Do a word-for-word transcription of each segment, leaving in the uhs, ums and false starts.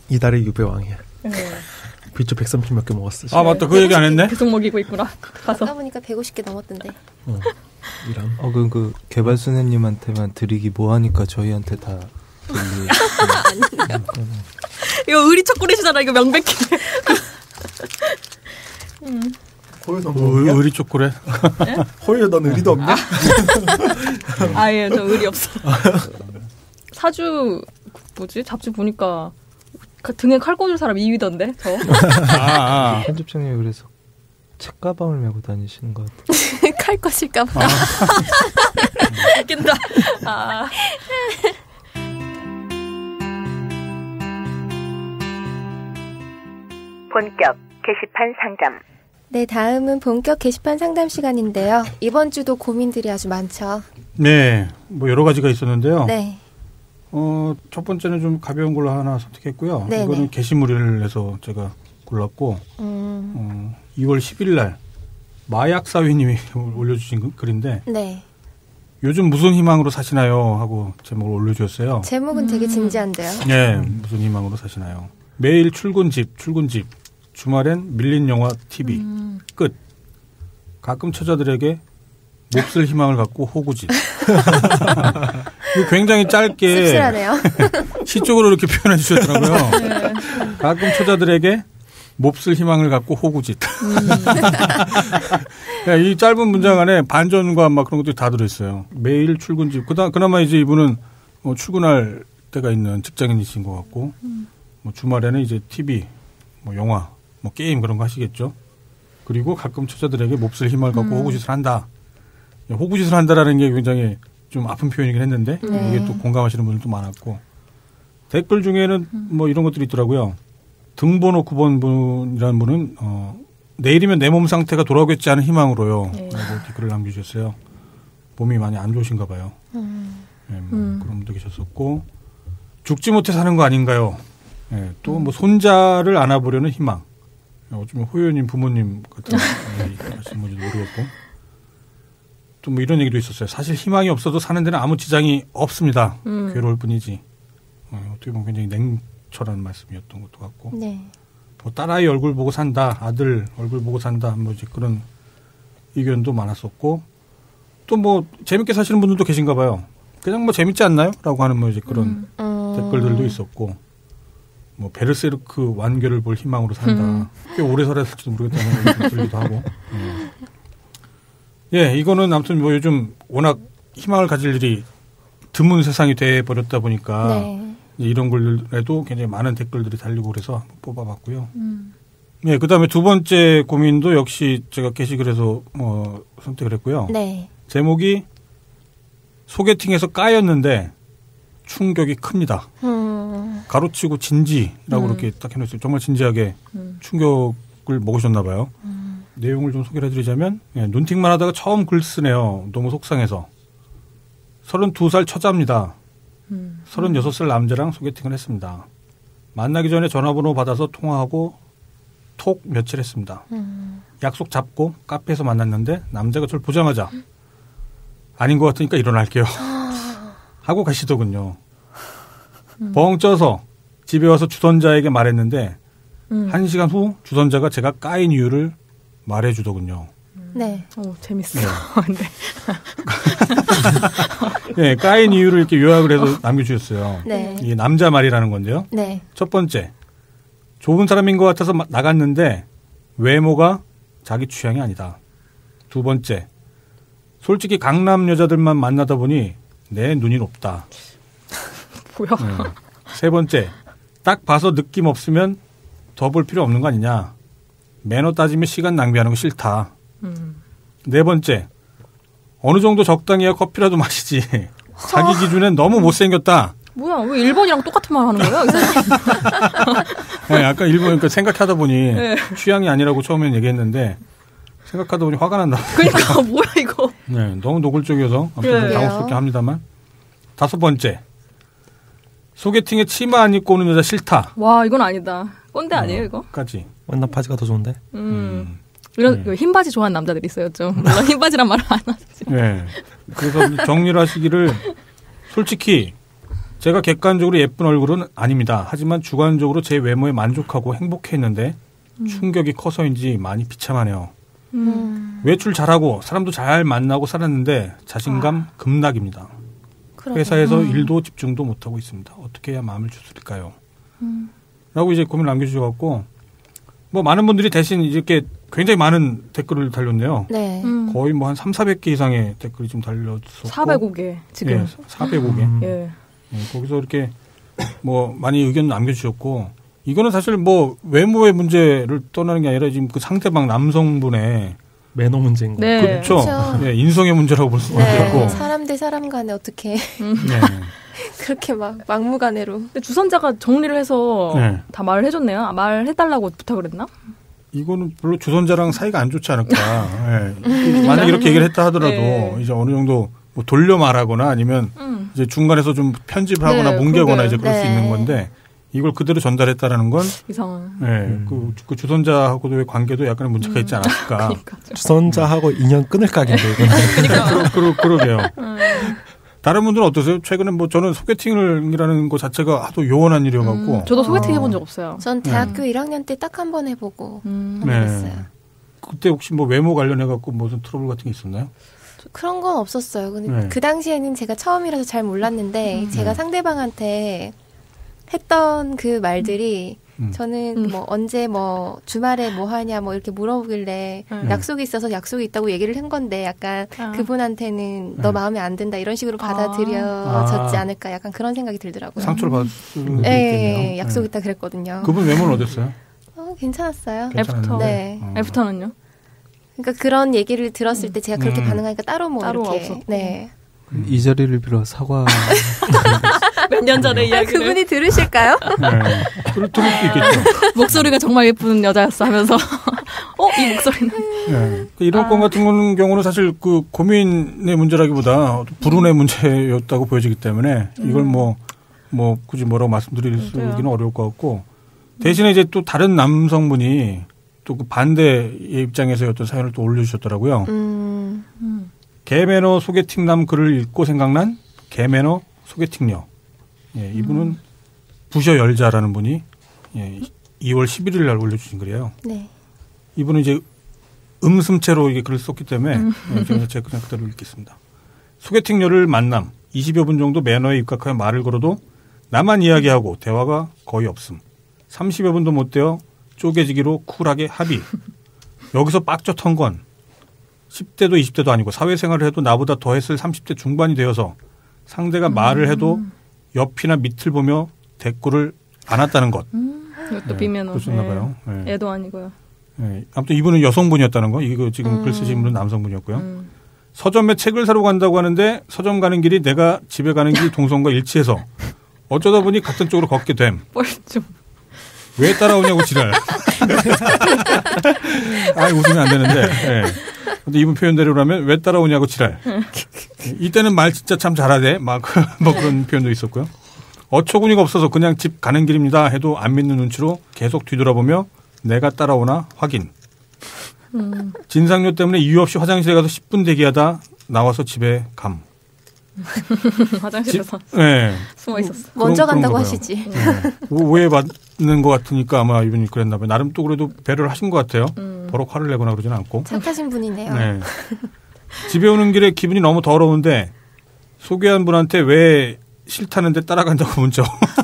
이달의 유배왕이야. 네. 비추 백삼십 몇 개 먹었어. 아 맞다 그 얘기 안 했네. 계속 먹이고 있구나. 가서. 아까 보니까 백오십 개 넘었던데. 어, 이런. 어, 그, 그 개발소녀님한테만 드리기 뭐하니까 저희한테 다 드리. 아니요. 이거 의리 초콜릿이잖아. 이거 명백히. 음. 호유 넌 의, 없냐? 의리 초콜릿. 호유 넌 의리도 없냐? 아예 저 의리 없어. 사주 뭐지 잡지 보니까 등에 칼 꽂을 사람 이 위던데 저. 아, 아. 편집장님이 그래서 책가방을 메고 다니시는 것 같아요. 칼 것일까봐. 낀다. 아. 본격 게시판 상담. 네, 다음은 본격 게시판 상담 시간인데요. 이번 주도 고민들이 아주 많죠. 네, 뭐 여러 가지가 있었는데요. 네. 어, 첫 번째는 좀 가벼운 걸로 하나 선택했고요. 네네. 이거는 게시물을 해서 제가 골랐고, 음. 어, 이월 십일 날 마약사위님이 올려주신 글인데, 네. 요즘 무슨 희망으로 사시나요? 하고 제목을 올려주셨어요. 제목은 되게 진지한데요. 네, 무슨 희망으로 사시나요? 매일 출근집, 출근집, 주말엔 밀린 영화 티비, 음. 끝. 가끔 처자들에게 몹쓸 희망을 갖고 호구짓. 굉장히 짧게 씁쓸하네요. 시적으로 이렇게 표현해 주셨더라고요. 네. 가끔 처자들에게 몹쓸 희망을 갖고 호구짓. 음. 이 짧은 문장 안에 반전과 막 그런 것들이 다 들어있어요. 매일 출근집. 그다, 그나마 이제 이분은 뭐 출근할 때가 있는 직장인이신 것 같고, 음. 뭐 주말에는 이제 티비, 뭐 영화, 뭐 게임 그런 거 하시겠죠. 그리고 가끔 처자들에게 몹쓸 희망을 갖고 음. 호구짓을 한다. 호구짓을 한다라는 게 굉장히 좀 아픈 표현이긴 했는데 네. 이게 또 공감하시는 분들도 많았고 댓글 중에는 음. 뭐 이런 것들이 있더라고요. 등번호 구 번 분이라는 분은 어, 내일이면 내 몸 상태가 돌아오겠지 않은 희망으로요. 네. 라고 댓글을 남겨주셨어요. 몸이 많이 안 좋으신가 봐요. 음. 네, 뭐 음. 그런 분도 계셨었고 죽지 못해 사는 거 아닌가요? 네, 또 뭐 손자를 안아보려는 희망. 어쩌면 호요님 부모님 같은 하시는 분인지 모르겠고 또 뭐 이런 얘기도 있었어요. 사실 희망이 없어도 사는 데는 아무 지장이 없습니다. 음. 괴로울 뿐이지. 어, 어떻게 보면 굉장히 냉철한 말씀이었던 것도 같고 네. 뭐 딸아이 얼굴 보고 산다. 아들 얼굴 보고 산다. 뭐 이제 그런 의견도 많았었고 또 뭐 재밌게 사시는 분들도 계신가 봐요. 그냥 뭐 재밌지 않나요? 라고 하는 뭐 이제 그런 음. 댓글들도 있었고 뭐 베르세르크 완결을 볼 희망으로 산다. 음. 꽤 오래 살았을지도 모르겠다는 생각이 들기도 하고. 예. 예, 이거는 아무튼 뭐 요즘 워낙 희망을 가질 일이 드문 세상이 돼 버렸다 보니까 네. 이런 글에도 굉장히 많은 댓글들이 달리고 그래서 뽑아봤고요. 음. 예, 그다음에 두 번째 고민도 역시 제가 게시글에서 어, 선택을 했고요. 네. 제목이 소개팅에서 까였는데 충격이 큽니다. 음. 가로치고 진지라고 음. 이렇게 딱 해놓았어요. 정말 진지하게 음. 충격을 먹으셨나 봐요. 음. 내용을 좀 소개를 해드리자면 예, 눈팅만 하다가 처음 글 쓰네요. 너무 속상해서. 서른두 살 처자입니다. 음. 서른여섯 살 남자랑 소개팅을 했습니다. 만나기 전에 전화번호 받아서 통화하고 톡 며칠 했습니다. 음. 약속 잡고 카페에서 만났는데 남자가 저를 보자마자 아닌 것 같으니까 일어날게요. 하고 가시더군요. 음. 벙 쪄서 집에 와서 주선자에게 말했는데 음. 한 시간 후 주선자가 제가 까인 이유를 말해주더군요. 네. 오, 재밌어. 네. 네, 까인 이유를 이렇게 요약을 해서 남겨주셨어요. 네. 이게 남자 말이라는 건데요. 네. 첫 번째, 좋은 사람인 것 같아서 마- 나갔는데 외모가 자기 취향이 아니다. 두 번째, 솔직히 강남 여자들만 만나다 보니 내 눈이 높다. 뭐야? 네. 세 번째, 딱 봐서 느낌 없으면 더 볼 필요 없는 거 아니냐. 매너 따지며 시간 낭비하는 거 싫다. 음. 네 번째, 어느 정도 적당해야 커피라도 마시지. 자기 기준엔 너무 못생겼다. 뭐야? 왜 일 번이랑 똑같은 말 하는 거야? 이 사람? 네, 아까 일본 그러니까 생각하다 보니 네. 취향이 아니라고 처음엔 얘기했는데 생각하다 보니 화가 난다. 그러니까 뭐야 이거? 네, 너무 노골적이어서 아무튼 좀 그래요. 당혹스럽게 합니다만. 다섯 번째, 소개팅에 치마 안 입고 오는 여자 싫다. 와 이건 아니다. 꼰대 아니에요 이거? 까지. 완전 바지가 더 좋은데? 음. 이런 네. 흰 바지 좋아하는 남자들이 있어요 좀. 물론 흰 바지란 말을 안 하지. 네. 그래서 정리를 하시기를 솔직히 제가 객관적으로 예쁜 얼굴은 아닙니다. 하지만 주관적으로 제 외모에 만족하고 행복해했는데 음. 충격이 커서인지 많이 비참하네요. 음. 외출 잘하고 사람도 잘 만나고 살았는데 자신감 아. 급락입니다. 그러게. 회사에서 음. 일도 집중도 못하고 있습니다. 어떻게 해야 마음을 추스릴까요? 음. 라고 이제 고민을 남겨주셔갖고 뭐 많은 분들이 대신 이렇게 굉장히 많은 댓글을 달렸네요. 네. 음. 거의 뭐 한 삼사백 개 이상의 댓글이 좀 달렸었고. 사백오 개 지금. 예, 사백오 개. 음. 예. 예, 거기서 이렇게 뭐 많이 의견 남겨주셨고 이거는 사실 뭐 외모의 문제를 떠나는 게 아니라 지금 그 상대방 남성분의 매너 문제인 거. 네. 그렇죠. 그렇죠. 예, 인성의 문제라고 볼 수가 네. 있고. 사람 대 사람 간에 어떻게 음. 네. 그렇게 막 막무가내로. 근데 주선자가 정리를 해서 네. 다 말을 해줬네요. 아, 말해달라고 부탁을 했나? 이거는 별로 주선자랑 사이가 안 좋지 않을까. 네. 만약 이렇게 얘기를 했다 하더라도 네. 이제 어느 정도 뭐 돌려 말하거나 아니면 음. 이제 중간에서 좀 편집을 하거나 네, 뭉개거나 그게. 이제 그럴 네. 수 있는 건데 이걸 그대로 전달했다라는 건 이상한. 네, 음. 그, 그 주선자하고도의 관계도 약간의 문제가 있지 않았을까. 그러니까. 주선자하고 인연 끊을 각인데 이거는. 그러니까. 그러, 그러, 그러게요. 음. 다른 분들은 어떠세요? 최근에 뭐 저는 소개팅을이라는 것 자체가 하도 요원한 일이어갖고. 음, 저도 소개팅 어. 해본 적 없어요. 전 대학교 네. 일 학년 때 딱 한 번 해보고 음. 그랬어요. 네. 그때 혹시 뭐 외모 관련해갖고 무슨 트러블 같은 게 있었나요? 그런 건 없었어요. 근데 네. 그 당시에는 제가 처음이라서 잘 몰랐는데 음. 제가 상대방한테 했던 그 말들이 음. 저는 음. 뭐 언제 뭐 주말에 뭐 하냐 뭐 이렇게 물어보길래 음. 약속이 있어서 약속이 있다고 얘기를 한 건데 약간 아. 그분한테는 너 네. 마음에 안 든다 이런 식으로 받아들여졌지 아. 않을까 약간 그런 생각이 들더라고요. 상처를 받을 수도 있겠네요. 네, 약속 있다 그랬거든요. 그분 외모는 어땠어요? 어, 괜찮았어요. 애프터. 네. 어. 애프터는요? 그러니까 그런 얘기를 들었을 때 제가 그렇게 음. 반응하니까 따로 뭐 따로 이렇게 없었고. 네. 이 자리를 빌어 사과. 몇 년 전에 이야기를. 그분이 들으실까요? 네. 들을, 들을 수 있겠죠. 목소리가 정말 예쁜 여자였어 하면서 어? 이 목소리는 네. 이런 아. 건 같은 경우는 사실 그 고민의 문제라기보다 불운의 문제였다고 보여지기 때문에 이걸 뭐, 뭐 굳이 뭐라고 말씀드릴 음. 수는 어려울 것 같고 대신에 이제 또 다른 남성분이 또 그 반대의 입장에서 어떤 사연을 또 올려주셨더라고요. 음. 음. 개매너 소개팅남 글을 읽고 생각난 개매너 소개팅녀. 예, 이분은 음. 부셔 열자라는 분이 예, 이월 십일일 날 올려주신 글이에요. 네. 이분은 이제 음슴체로 이게 글을 썼기 때문에 음. 예, 제가 제가 그냥 그대로 읽겠습니다. 소개팅녀를 만남 이십여 분 정도 매너에 입각하여 말을 걸어도 나만 이야기하고 대화가 거의 없음. 삼십여 분도 못 되어 쪼개지기로 쿨하게 합의. 여기서 빡젓한 건 십 대도 이십 대도 아니고 사회생활을 해도 나보다 더 했을 삼십 대 중반이 되어서 상대가 음. 말을 해도 옆이나 밑을 보며 대꾸를 안 했다는 것. 음. 이것도 네, 비매너. 그렇나 봐요. 네. 애도 아니고요. 네. 아무튼 이분은 여성분이었다는 거. 이거 지금 음. 글 쓰신 분은 남성분이었고요. 음. 서점에 책을 사러 간다고 하는데 서점 가는 길이 내가 집에 가는 길 동선과 일치해서 어쩌다 보니 같은 쪽으로 걷게 됨. 뻘쭘. 왜 따라오냐고 지랄. 아, 웃으면 안 되는데. 네. 근데 이분 표현대로라면 왜 따라오냐고 지랄. 이때는 말 진짜 참 잘하대. 막 뭐 그런 표현도 있었고요. 어처구니가 없어서 그냥 집 가는 길입니다 해도 안 믿는 눈치로 계속 뒤돌아보며 내가 따라오나 확인. 음. 진상료 때문에 이유 없이 화장실에 가서 십 분 대기하다 나와서 집에 감. 화장실에서 네. 숨어 있었어. 먼저 그런, 간다고 그런 하시지. 네. 오해받는 것 같으니까 아마 이분이 그랬나 봐요. 나름 또 그래도 배려를 하신 것 같아요. 음. 버럭 화를 내거나 그러진 않고. 착하신 분이네요. 네. 집에 오는 길에 기분이 너무 더러운데 소개한 분한테 왜 싫다는데 따라간다고 문자.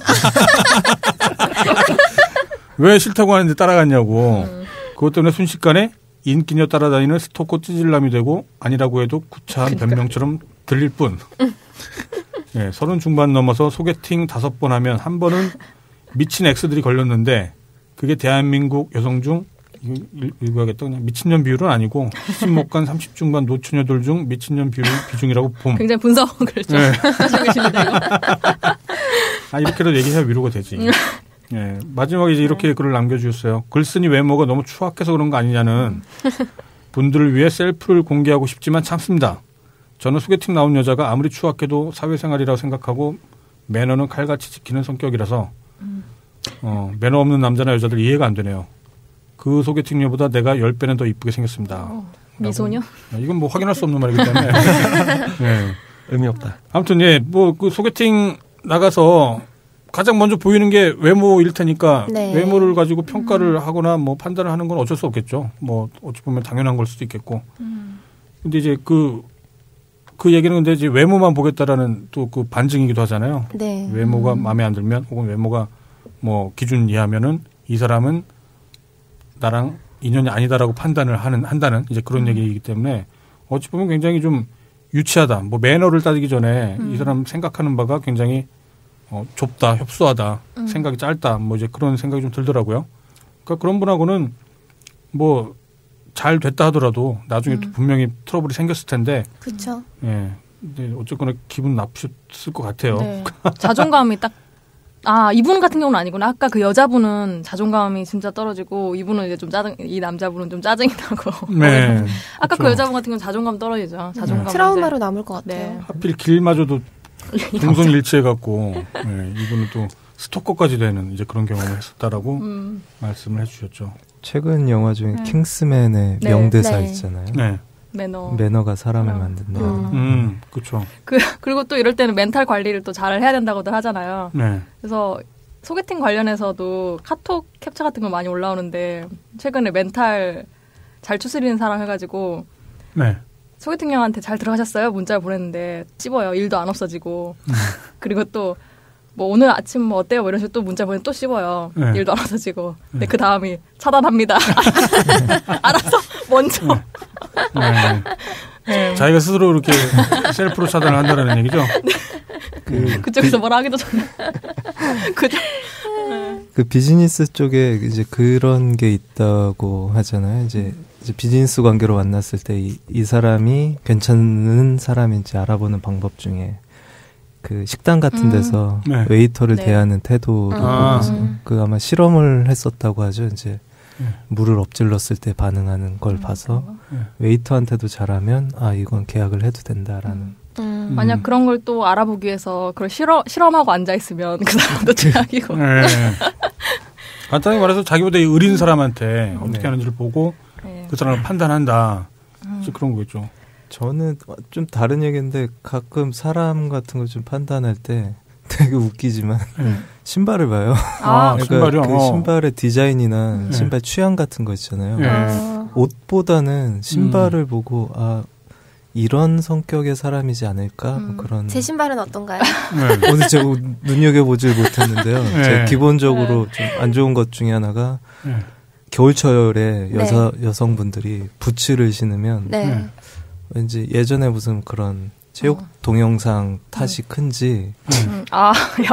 왜 싫다고 하는데 따라갔냐고. 음. 그것 때문에 순식간에 인기녀 따라다니는 스토커 찌질남이 되고 아니라고 해도 구차한 그러니까. 변명처럼 들릴 뿐. 네, 서른 중반 넘어서 소개팅 다섯 번 하면 한 번은 미친 엑스들이 걸렸는데 그게 대한민국 여성 중 이거 읽어야겠다. 그냥 미친년 비율은 아니고 시집 못 간 삼십 중반 노처녀들 중 미친년 비율 비중이라고 봄. 굉장히 분석을 좀 네. 하시고 계십니다. 이거. 아 이렇게라도 얘기해야 위로가 되지. 네, 마지막에 이제 이렇게 글을 남겨주셨어요. 글쓴이 외모가 너무 추악해서 그런 거 아니냐는 분들을 위해 셀프를 공개하고 싶지만 참습니다. 저는 소개팅 나온 여자가 아무리 추악해도 사회생활이라고 생각하고 매너는 칼같이 지키는 성격이라서 어, 매너 없는 남자나 여자들 이해가 안 되네요. 그 소개팅녀보다 내가 열 배는 더 이쁘게 생겼습니다. 어, 미소녀? 라고. 이건 뭐 확인할 수 없는 말이기 때문에 네. 의미 없다. 아무튼 예, 뭐 그 소개팅 나가서 가장 먼저 보이는 게 외모일 테니까 네. 외모를 가지고 평가를 음. 하거나 뭐 판단을 하는 건 어쩔 수 없겠죠. 뭐 어찌 보면 당연한 걸 수도 있겠고. 음. 근데 이제 그, 그 얘기는 근데 이제 외모만 보겠다라는 또 그 반증이기도 하잖아요. 네. 외모가 음. 마음에 안 들면 혹은 외모가 뭐 기준 이하면은 이 사람은 나랑 인연이 아니다라고 판단을 하는, 한다는 이제 그런 음. 얘기이기 때문에 어찌 보면 굉장히 좀 유치하다. 뭐 매너를 따지기 전에 음. 이 사람 생각하는 바가 굉장히 어, 좁다, 협소하다, 음. 생각이 짧다, 뭐 이제 그런 생각이 좀 들더라고요. 그러니까 그런 분하고는 뭐 잘 됐다 하더라도 나중에 음. 또 분명히 트러블이 생겼을 텐데. 그렇죠. 예. 근데 어쨌거나 기분 나쁘셨을 것 같아요. 네. 자존감이 딱. 아, 이분 같은 경우는 아니구나. 아까 그 여자분은 자존감이 진짜 떨어지고 이분은 이제 좀 짜증, 이 남자분은 좀 짜증이 나고. 네. 아까 그렇죠. 그 여자분 같은 경우는 자존감 떨어지죠. 자존감. 네. 트라우마로 남을 것 같아요. 네. 하필 길마저도 동성일치해갖고 네, 이분은 또 스토커까지 되는 이제 그런 경험을 했었다라고 음. 말씀을 해주셨죠. 최근 영화 중에 네. 킹스맨의 네. 명대사 네. 있잖아요. 네. 매너. 매너가 사람을 음. 만든다. 음, 음 그렇죠. 그 그리고 또 이럴 때는 멘탈 관리를 또 잘 해야 된다고들 하잖아요. 네. 그래서 소개팅 관련해서도 카톡 캡처 같은 거 많이 올라오는데 최근에 멘탈 잘 추스리는 사람 해가지고 네. 소개팅 형한테 잘 들어가셨어요? 문자 보냈는데 씹어요. 일도 안 없어지고. 음. 그리고 또 뭐 오늘 아침 뭐 어때요? 뭐 이런 식으로 또 문자 보내면 또 씹어요. 네. 일도 안 없어지고. 근데 네. 그 다음이 차단합니다. 알아서 먼저. 네. 네. 자기가 스스로 이렇게 셀프로 차단을 한다는 얘기죠? 네. 그, 그쪽에서 비, 뭐라 하기도 전에. 그죠? 그 비즈니스 쪽에 이제 그런 게 있다고 하잖아요. 이제, 이제 비즈니스 관계로 만났을 때 이, 이 사람이 괜찮은 사람인지 알아보는 방법 중에 그 식당 같은 데서 음. 네. 웨이터를 네. 대하는 태도를 아. 보면서 그 아마 실험을 했었다고 하죠. 이제 네. 물을 엎질렀을 때 반응하는 걸 음. 봐서 네. 웨이터한테도 잘하면 아 이건 계약을 해도 된다라는. 음. 음. 만약 그런 걸 또 알아보기 위해서 그걸 실험, 실험하고 앉아있으면 그 사람도 최악이고. 네. 간단히 말해서 자기보다 의린 사람한테 어떻게 네. 하는지를 보고 네. 그 사람을 판단한다. 음. 그런 거겠죠. 저는 좀 다른 얘기인데 가끔 사람 같은 거 좀 판단할 때 되게 웃기지만 음. 신발을 봐요. 아, 그러니까 신발이요? 그 신발의 디자인이나 네. 신발 취향 같은 거 있잖아요. 네. 옷보다는 신발을 음. 보고 아 이런 성격의 사람이지 않을까? 음. 뭐 그런. 제 신발은 어떤가요? 네. 오늘 제가 눈여겨보질 못했는데요. 네. 제가 기본적으로 좀 안 좋은 것 중에 하나가 네. 겨울철에 여사, 네. 여성분들이 부츠를 신으면 네. 네. 왠지 예전에 무슨 그런 체육 어. 동영상 탓이 음. 큰지 음. 아,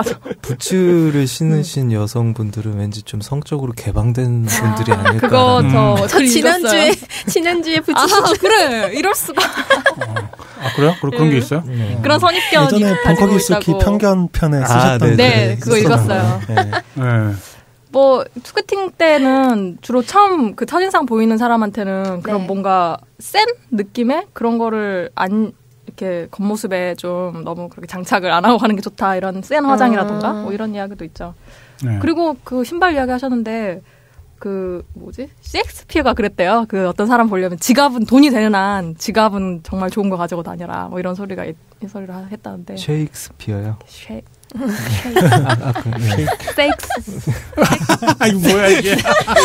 부츠를 신으신 음. 여성분들은 왠지 좀 성적으로 개방된 아, 분들이 아닐까. 그거 음. 저, 저 지난주에 지난주에 부츠 아, 그래 이럴 수가. 어. 아 그래요? 그런 그런 게 있어요? 네. 그런 선입견이 예전에 벙커기스키 편견 편에 아, 쓰셨던 네, 그거 읽었어요. 네. 네. 뭐 소개팅 때는 주로 처음 그 첫인상 보이는 사람한테는 그런 네. 뭔가 센 느낌의 그런 거를 안 이렇게 겉모습에 좀 너무 그렇게 장착을 안 하고 가는 게 좋다 이런 센 화장이라던가 음. 뭐 이런 이야기도 있죠. 네. 그리고 그 신발 이야기 하셨는데 그 뭐지 셰익스피어가 그랬대요. 그 어떤 사람 보려면 지갑은 돈이 되는 한 지갑은 정말 좋은 거 가지고 다녀라 뭐 이런 소리가 이, 이 소리를 했다는데. 셰익스피어요. 쉐 아, 아, 그, 네. 세익스. 아, 이거 뭐야, 이게.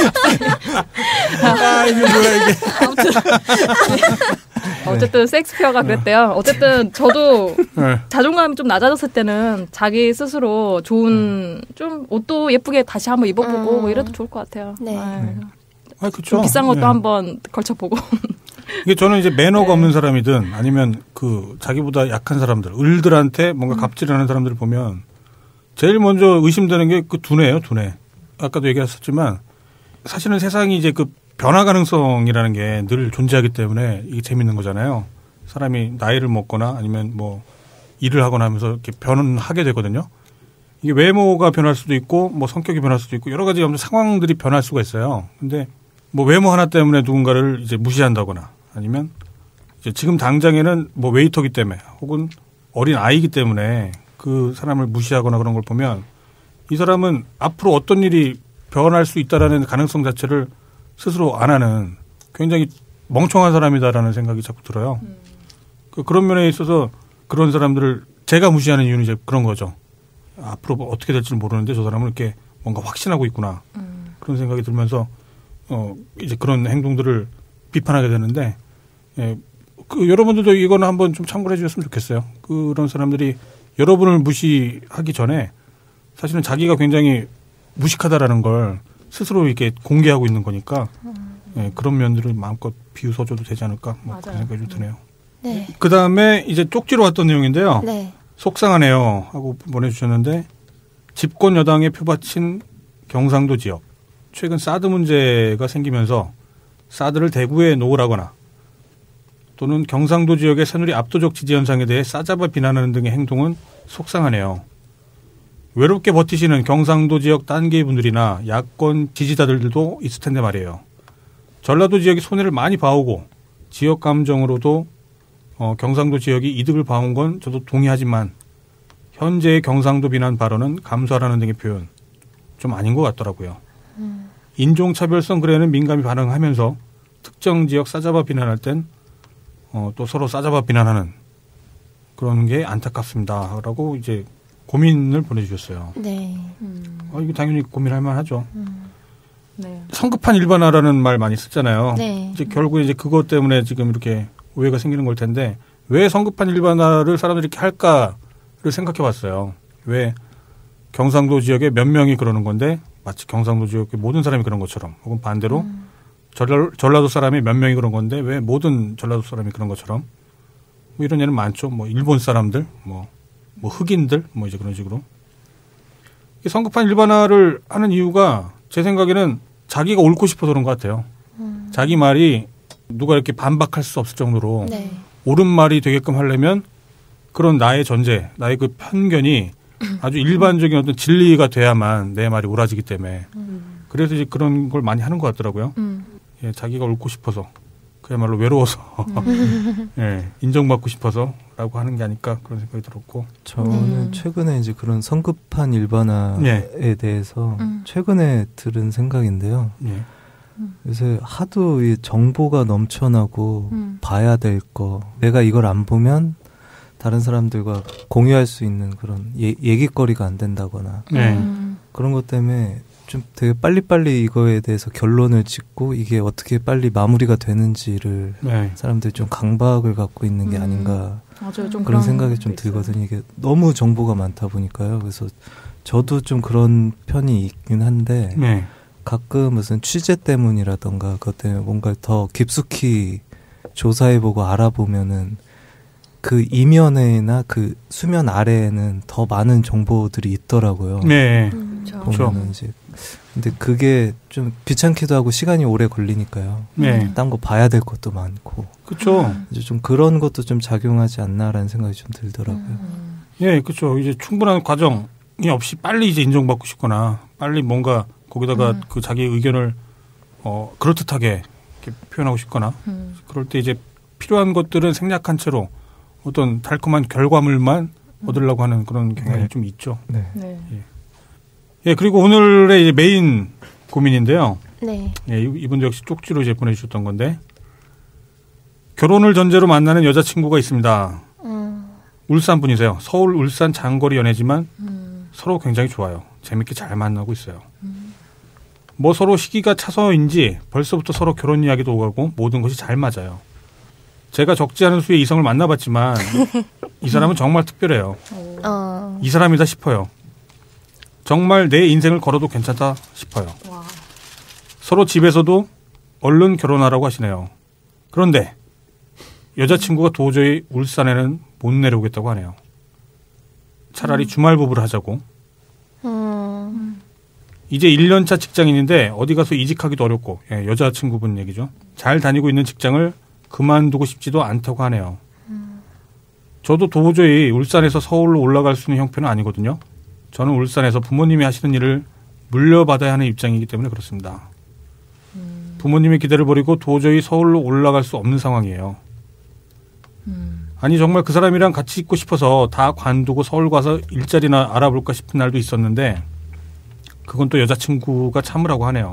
아, 이게 뭐야, 이게. 아무튼. 네. 어쨌든 셰익스피어가 그랬대요. 어쨌든 저도 네. 자존감이 좀 낮아졌을 때는 자기 스스로 좋은 좀 옷도 예쁘게 다시 한번 입어보고 음. 뭐 이래도 좋을 것 같아요. 네. 네. 아, 그쵸. 비싼 것도 네. 한번 걸쳐보고. 이게 저는 이제 매너가 네. 없는 사람이든 아니면 그 자기보다 약한 사람들, 을들한테 뭔가 갑질하는 사람들을 보면 제일 먼저 의심되는 게 그 두뇌예요, 두뇌. 아까도 얘기했었지만 사실은 세상이 이제 그 변화 가능성이라는 게 늘 존재하기 때문에 이게 재밌는 거잖아요. 사람이 나이를 먹거나 아니면 뭐 일을 하거나 하면서 이렇게 변하게 되거든요. 이게 외모가 변할 수도 있고 뭐 성격이 변할 수도 있고 여러 가지 상황들이 변할 수가 있어요. 근데 뭐 외모 하나 때문에 누군가를 이제 무시한다거나 아니면 이제 지금 당장에는 뭐 웨이터기 때문에 혹은 어린 아이기 때문에 그 사람을 무시하거나 그런 걸 보면 이 사람은 앞으로 어떤 일이 변할 수 있다라는 가능성 자체를 스스로 안 하는 굉장히 멍청한 사람이다라는 생각이 자꾸 들어요. 음. 그 그런 면에 있어서 그런 사람들을 제가 무시하는 이유는 이제 그런 거죠. 앞으로 어떻게 될지 모르는데 저 사람은 이렇게 뭔가 확신하고 있구나. 음. 그런 생각이 들면서 어 이제 그런 행동들을 비판하게 되는데 예, 그 여러분들도 이거는 한번 좀 참고를 해주셨으면 좋겠어요. 그런 사람들이 여러분을 무시하기 전에 사실은 자기가 굉장히 무식하다라는 걸 스스로 이렇게 공개하고 있는 거니까 음. 예, 그런 면들을 마음껏 비웃어줘도 되지 않을까 뭐 그런 생각이 좀 드네요. 네. 그 다음에 이제 쪽지로 왔던 내용인데요. 네. 속상하네요 하고 보내주셨는데 집권 여당에 표받친 경상도 지역 최근 사드 문제가 생기면서 사드를 대구에 놓으라거나 또는 경상도 지역의 새누리 압도적 지지 현상에 대해 싸잡아 비난하는 등의 행동은 속상하네요. 외롭게 버티시는 경상도 지역 딴개의 분들이나 야권 지지자들도 있을 텐데 말이에요. 전라도 지역이 손해를 많이 봐오고 지역 감정으로도 어, 경상도 지역이 이득을 봐온 건 저도 동의하지만 현재의 경상도 비난 발언은 감수하라는 등의 표현 좀 아닌 것 같더라고요. 음. 인종차별성 글에는 민감히 반응하면서 특정 지역 싸잡아 비난할 땐 어, 또 서로 싸잡아 비난하는 그런 게 안타깝습니다. 라고 이제 고민을 보내주셨어요. 네. 음. 어, 이거 당연히 고민할 만하죠. 음. 네. 성급한 일반화라는 말 많이 쓰잖아요. 네. 이제 결국에 이제 그것 때문에 지금 이렇게 오해가 생기는 걸 텐데 왜 성급한 일반화를 사람들이 이렇게 할까를 생각해 봤어요. 왜 경상도 지역에 몇 명이 그러는 건데 마치 경상도 지역의 모든 사람이 그런 것처럼 혹은 반대로 음. 전라, 전라도 사람이 몇 명이 그런 건데 왜 모든 전라도 사람이 그런 것처럼 뭐 이런 예는 많죠. 뭐 일본 사람들, 뭐, 뭐 흑인들, 뭐 이제 그런 식으로. 이 성급한 일반화를 하는 이유가 제 생각에는 자기가 옳고 싶어서 그런 것 같아요. 음. 자기 말이 누가 이렇게 반박할 수 없을 정도로 네. 옳은 말이 되게끔 하려면 그런 나의 전제, 나의 그 편견이 아주 일반적인 어떤 진리가 돼야만 내 말이 옳아지기 때문에 음. 그래서 이제 그런 걸 많이 하는 것 같더라고요. 음. 예, 자기가 옳고 싶어서 그야말로 외로워서 음. 예, 인정받고 싶어서라고 하는 게 아닐까 그런 생각이 들었고 저는 음. 최근에 이제 그런 성급한 일반화에 예. 대해서 음. 최근에 들은 생각인데요. 예. 요새 하도 이 정보가 넘쳐나고 음. 봐야 될 거 내가 이걸 안 보면 다른 사람들과 공유할 수 있는 그런 예, 얘기거리가 안 된다거나 네. 음. 그런 것 때문에 좀 되게 빨리빨리 이거에 대해서 결론을 짓고 이게 어떻게 빨리 마무리가 되는지를 네. 사람들이 좀 강박을 갖고 있는 게 음. 아닌가 맞아요. 좀 그런 생각이 좀 들거든요. 이게 너무 정보가 많다 보니까요. 그래서 저도 좀 그런 편이 있긴 한데 네. 가끔 무슨 취재 때문이라던가 그것 때문에 뭔가 더 깊숙이 조사해보고 알아보면은 그 이면에나 그 수면 아래에는 더 많은 정보들이 있더라고요. 네. 음, 보면은 이제 근데 그게 좀 귀찮기도 하고 시간이 오래 걸리니까요. 네. 딴 거 봐야 될 것도 많고. 그렇죠. 이제 좀 그런 것도 좀 작용하지 않나라는 생각이 좀 들더라고요. 음. 예, 그렇죠. 이제 충분한 과정이 없이 빨리 이제 인정받고 싶거나 빨리 뭔가 거기다가 음. 그 자기의 의견을 어, 그럴듯하게 이렇게 표현하고 싶거나 음. 그럴 때 이제 필요한 것들은 생략한 채로 어떤 달콤한 결과물만 음. 얻으려고 하는 그런 경향이 네. 좀 있죠. 네. 네. 예. 예, 그리고 오늘의 이제 메인 고민인데요. 네. 예, 이분도 역시 쪽지로 이제 보내주셨던 건데 결혼을 전제로 만나는 여자친구가 있습니다. 음. 울산 분이세요. 서울 울산 장거리 연애지만 음. 서로 굉장히 좋아요. 재밌게 잘 만나고 있어요. 음. 뭐 서로 시기가 차서인지 벌써부터 서로 결혼 이야기도 오가고 모든 것이 잘 맞아요. 제가 적지 않은 수의 이성을 만나봤지만 이 사람은 정말 특별해요. 어. 이 사람이다 싶어요. 정말 내 인생을 걸어도 괜찮다 싶어요. 와. 서로 집에서도 얼른 결혼하라고 하시네요. 그런데 여자친구가 도저히 울산에는 못 내려오겠다고 하네요. 차라리 음. 주말 부부를 하자고. 음. 이제 일 년 차 직장인인데 어디 가서 이직하기도 어렵고 예, 여자친구분 얘기죠. 잘 다니고 있는 직장을 그만두고 싶지도 않다고 하네요. 음. 저도 도저히 울산에서 서울로 올라갈 수 있는 형편은 아니거든요. 저는 울산에서 부모님이 하시는 일을 물려받아야 하는 입장이기 때문에 그렇습니다. 음. 부모님의 기대를 버리고 도저히 서울로 올라갈 수 없는 상황이에요. 음. 아니 정말 그 사람이랑 같이 있고 싶어서 다 관두고 서울 가서 일자리나 알아볼까 싶은 날도 있었는데 그건 또 여자친구가 참으라고 하네요.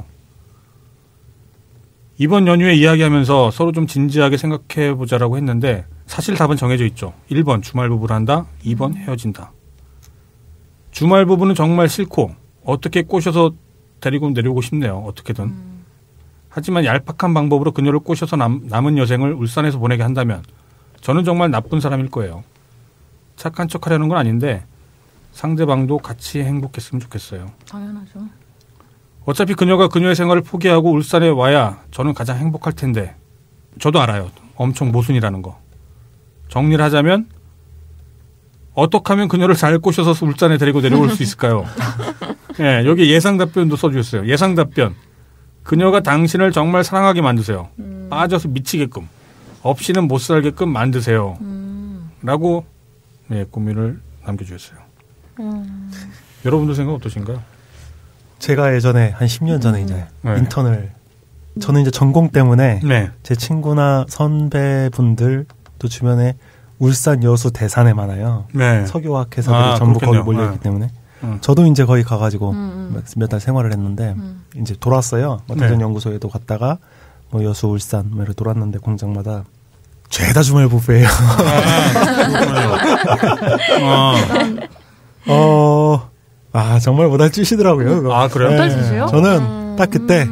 이번 연휴에 이야기하면서 서로 좀 진지하게 생각해보자라고 했는데 사실 답은 정해져 있죠. 일 번 주말 부부를 한다. 이 번 헤어진다. 주말 부부는 정말 싫고 어떻게 꼬셔서 데리고 내려오고 싶네요. 어떻게든. 음. 하지만 얄팍한 방법으로 그녀를 꼬셔서 남, 남은 여생을 울산에서 보내게 한다면 저는 정말 나쁜 사람일 거예요. 착한 척하려는 건 아닌데 상대방도 같이 행복했으면 좋겠어요. 당연하죠. 어차피 그녀가 그녀의 생활을 포기하고 울산에 와야 저는 가장 행복할 텐데 저도 알아요. 엄청 모순이라는 거. 정리를 하자면 어떻게 하면 그녀를 잘 꼬셔서 울산에 데리고 내려올 수 있을까요? 예, 여기 예상 답변도 써주셨어요. 예상 답변. 그녀가 당신을 정말 사랑하게 만드세요. 음. 빠져서 미치게끔. 없이는 못 살게끔 만드세요. 음. 라고 예, 고민을 남겨주셨어요. 음. 여러분들 생각 어떠신가요? 제가 예전에 한 십 년 전에 음. 이제 네. 인턴을 저는 이제 전공 때문에 네. 제 친구나 선배분들 또 주변에 울산 여수 대산에 많아요. 네. 석유화학 회사들이 아, 전부 그렇겠네요. 거기 몰려있기 네. 때문에 음. 저도 이제 거기 가가지고 음. 몇 달 생활을 했는데 음. 이제 돌았어요. 뭐 대전 네. 연구소에도 갔다가 뭐 여수 울산 뭐 이렇게 돌았는데 공장마다 죄다 주말 부부예요. 아, 어, 아 정말 못할 짓이더라고요. 그거. 아 그래요? 못할 짓이요? 저는 음. 딱 그때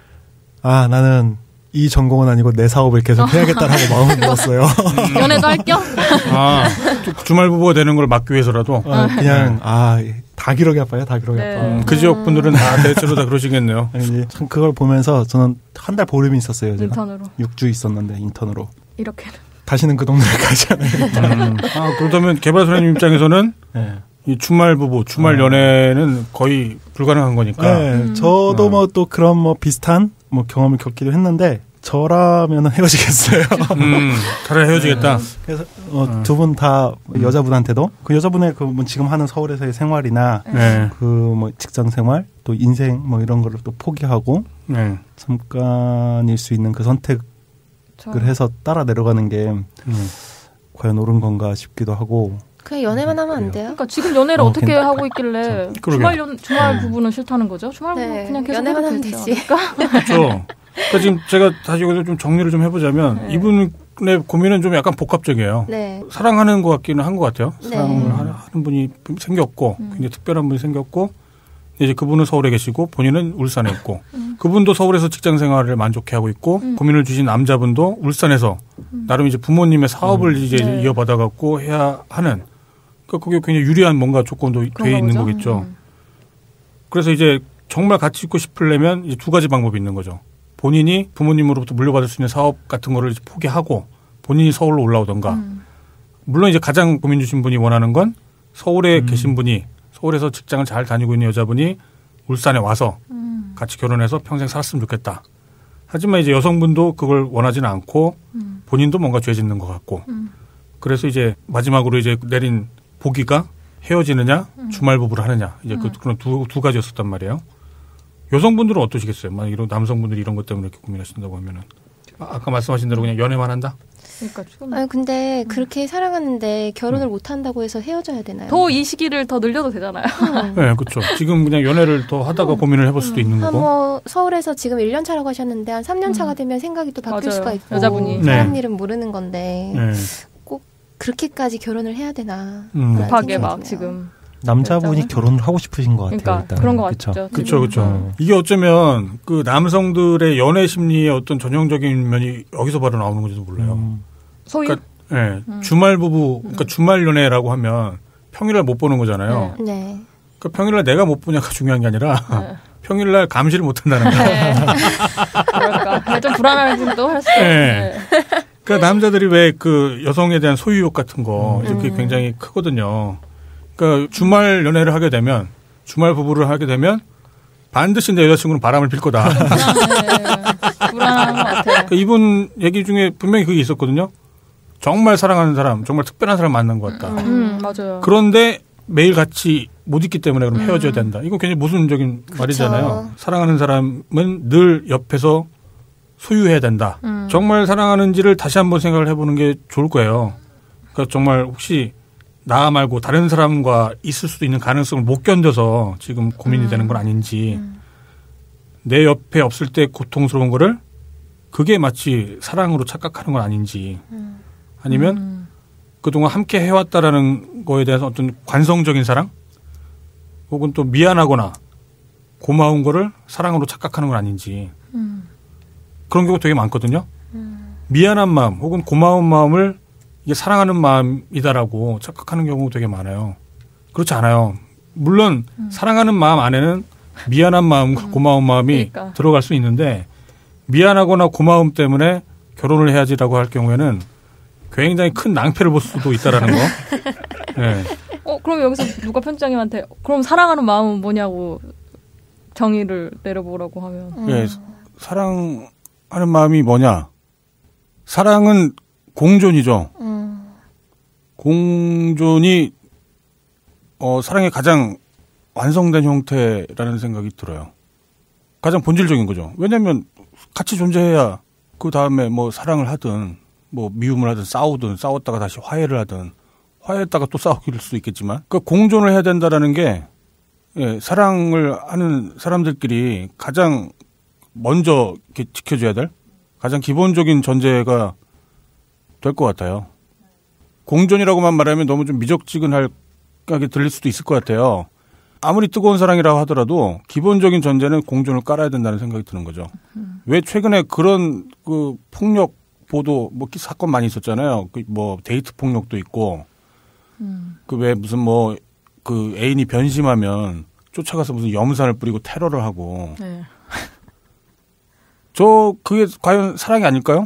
아 나는 이 전공은 아니고 내 사업을 계속 해야겠다라고 마음을 먹었어요. 연애도 할 겸? 아, 주말 부부가 되는 걸 막기 위해서라도? 어, 그냥, 아, 다 기러기 아파요, 다 기러기 네. 아파. 음, 그 지역 분들은 다 대체로 다 그러시겠네요. 아니, 참 그걸 보면서 저는 한 달 보름이 있었어요, 제가. 인턴으로. 육 주 있었는데, 인턴으로. 이렇게는. 다시는 그 동네를 가지 않아요. 음. 아, 그렇다면 개발소장님 입장에서는 네. 이 주말 부부, 주말 연애는 거의 불가능한 거니까. 네, 음. 저도 어. 뭐 또 그런 뭐 비슷한 뭐 경험을 겪기도 했는데, 저라면은 헤어지겠어요. 음, 차라리 헤어지겠다. 네. 그래서 어, 음. 두 분 다 여자분한테도 그 여자분의 그 뭐 지금 하는 서울에서의 생활이나 네. 그 뭐 직장 생활 또 인생 뭐 이런 거를 또 포기하고 네. 잠깐일 수 있는 그 선택을 저... 해서 따라 내려가는 게 음. 과연 옳은 건가 싶기도 하고. 그냥 연애만 하면 안 돼요? 그러니까 지금 연애를 어, 어떻게 괜찮... 하고 있길래 주말 연 주말 부부는 싫다는 거죠? 주말 부부 네. 그냥 계속 연애만 하면 되지. 그렇죠. 그러니까 지금 제가 다시 여기서 좀 정리를 좀 해보자면 네. 이분의 고민은 좀 약간 복합적이에요. 네. 사랑하는 것 같기는 한 것 같아요. 네. 사랑을 하는 분이 생겼고 음. 굉장히 특별한 분이 생겼고 이제 그분은 서울에 계시고 본인은 울산에 있고 음. 그분도 서울에서 직장 생활을 만족해하고 있고 음. 고민을 주신 남자분도 울산에서 음. 나름 이제 부모님의 사업을 음. 이제 네. 이어받아갖고 해야 하는 그러니까 그게 굉장히 유리한 뭔가 조건도 돼 있는 거죠? 거겠죠. 음. 그래서 이제 정말 같이 있고 싶으려면 이제 두 가지 방법이 있는 거죠. 본인이 부모님으로부터 물려받을 수 있는 사업 같은 거를 포기하고 본인이 서울로 올라오던가. 음. 물론 이제 가장 고민 주신 분이 원하는 건 서울에 음. 계신 분이 서울에서 직장을 잘 다니고 있는 여자분이 울산에 와서 음. 같이 결혼해서 평생 살았으면 좋겠다. 하지만 이제 여성분도 그걸 원하지는 않고 음. 본인도 뭔가 죄 짓는 것 같고. 음. 그래서 이제 마지막으로 이제 내린 보기가 헤어지느냐 음. 주말 부부를 하느냐. 이제 그, 그런 두, 두 가지였었단 말이에요. 여성분들은 어떠시겠어요? 만약 이런 남성분들이 이런 것 때문에 이렇게 고민하신다고 하면은 아, 아까 말씀하신 대로 그냥 연애만 한다? 그러니까 지금. 아 근데 음. 그렇게 사랑하는데 결혼을 음. 못 한다고 해서 헤어져야 되나요? 더 이 시기를 더 늘려도 되잖아요. 음. 네, 그렇죠. 지금 그냥 연애를 더 하다가 음. 고민을 해볼 수도 있는 거고. 뭐 서울에서 지금 일 년 차라고 하셨는데 한 삼 년 차가 음. 되면 생각이 또 바뀔 맞아요. 수가 있고. 여자분이 사람 네. 일은 모르는 건데 네. 꼭 그렇게까지 결혼을 해야 되나? 음. 급하게 막 지금. 남자분이 여자분? 결혼을 하고 싶으신 것 같아요. 그러니까 일단. 그런 것 같죠. 그렇죠, 그렇죠. 이게 어쩌면 그 남성들의 연애 심리의 어떤 전형적인 면이 여기서 바로 나오는 건지도 몰라요. 음. 소유. 그러니까, 네, 음. 주말 부부, 그러니까 음. 주말 연애라고 하면 평일날 못 보는 거잖아요. 네. 네. 그러니까 평일날 내가 못 보냐가 중요한 게 아니라 네. 평일날 감시를 못 한다는 거예요. 네. 그러니까 좀 불안하기도 할 수. 네. 그러니까 남자들이 왜 그 여성에 대한 소유욕 같은 거 음. 이렇게 굉장히 크거든요. 그러니까 주말 연애를 하게 되면 주말 부부를 하게 되면 반드시 내 여자친구는 바람을 필 거다. 네. 불안한 것 같아요. 그러니까 이분 얘기 중에 분명히 그게 있었거든요. 정말 사랑하는 사람, 정말 특별한 사람 만난 것 같다. 음, 맞아요. 그런데 매일 같이 못 있기 때문에 그럼 헤어져야 된다. 이거 굉장히 모순적인 그쵸. 말이잖아요. 사랑하는 사람은 늘 옆에서 소유해야 된다. 음. 정말 사랑하는지를 다시 한번 생각을 해보는 게 좋을 거예요. 그러니까 정말 혹시 나 말고 다른 사람과 있을 수도 있는 가능성을 못 견뎌서 지금 고민이 음. 되는 건 아닌지 음. 내 옆에 없을 때 고통스러운 거를 그게 마치 사랑으로 착각하는 건 아닌지 음. 아니면 음. 그동안 함께 해왔다라는 거에 대해서 어떤 관성적인 사랑 혹은 또 미안하거나 고마운 거를 사랑으로 착각하는 건 아닌지 음. 그런 경우 되게 많거든요. 음. 미안한 마음 혹은 고마운 마음을 이게 사랑하는 마음이다라고 착각하는 경우가 되게 많아요. 그렇지 않아요. 물론 음. 사랑하는 마음 안에는 미안한 마음, 음. 고마운 마음이 그러니까. 들어갈 수 있는데 미안하거나 고마움 때문에 결혼을 해야지라고 할 경우에는 굉장히 큰 낭패를 볼 수도 있다라는 거. 네. 어 그럼 여기서 누가 편집장님한테 그럼 사랑하는 마음은 뭐냐고 정의를 내려보라고 하면. 음. 예, 사랑하는 마음이 뭐냐? 사랑은 공존이죠. 음. 공존이 어, 사랑의 가장 완성된 형태라는 생각이 들어요. 가장 본질적인 거죠. 왜냐하면 같이 존재해야 그 다음에 뭐 사랑을 하든 뭐 미움을 하든 싸우든 싸웠다가 다시 화해를 하든 화해했다가 또 싸우길 수도 있겠지만 그 공존을 해야 된다라는 게 예, 사랑을 하는 사람들끼리 가장 먼저 이렇게 지켜줘야 될 가장 기본적인 전제가 될 것 같아요. 공존이라고만 말하면 너무 좀 미적지근하게 들릴 수도 있을 것 같아요. 아무리 뜨거운 사랑이라고 하더라도 기본적인 전제는 공존을 깔아야 된다는 생각이 드는 거죠. 음. 왜 최근에 그런 그 폭력 보도 뭐 사건 많이 있었잖아요. 그 뭐 데이트 폭력도 있고 음. 그 왜 무슨 뭐 그 애인이 변심하면 쫓아가서 무슨 염산을 뿌리고 테러를 하고. 네. 저 그게 과연 사랑이 아닐까요?